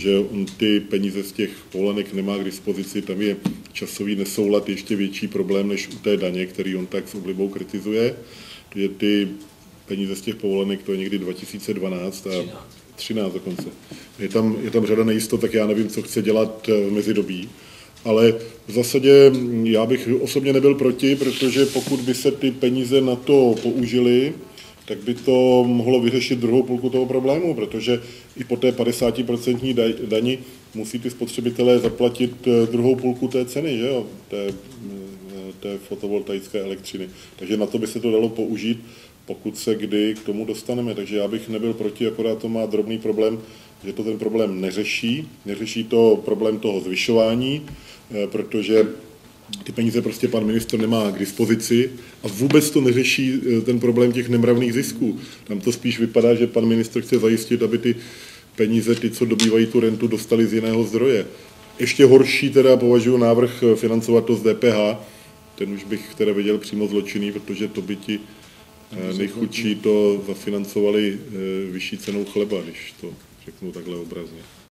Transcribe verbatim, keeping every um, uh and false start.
protože on ty peníze z těch povolenek nemá k dispozici, tam je časový nesoulad ještě větší problém než u té daně, který on tak s oblibou kritizuje. Je ty peníze z těch povolenek, to je někdy dva tisíce dvanáct a třináct dokonce. Je tam, je tam řada nejistot, tak já nevím, co chce dělat v mezidobí. Ale v zásadě já bych osobně nebyl proti, protože pokud by se ty peníze na to použily, tak by to mohlo vyřešit druhou půlku toho problému, protože i po té padesátiprocentní dani musí ty spotřebitelé zaplatit druhou půlku té ceny, že jo, té, té fotovoltaické elektřiny. Takže na to by se to dalo použít, pokud se kdy k tomu dostaneme. Takže já bych nebyl proti, akorát to má drobný problém, že to ten problém neřeší. Neřeší to problém toho zvyšování, protože ty peníze prostě pan ministr nemá k dispozici a vůbec to neřeší ten problém těch nemravných zisků. Tam to spíš vypadá, že pan ministr chce zajistit, aby ty peníze, ty, co dobývají tu rentu, dostali z jiného zdroje. Ještě horší teda považuji návrh financovat to z D P H, ten už bych teda viděl přímo zločinný, protože to by ti nejchudší to zafinancovali vyšší cenou chleba, když to řeknu takhle obrazně.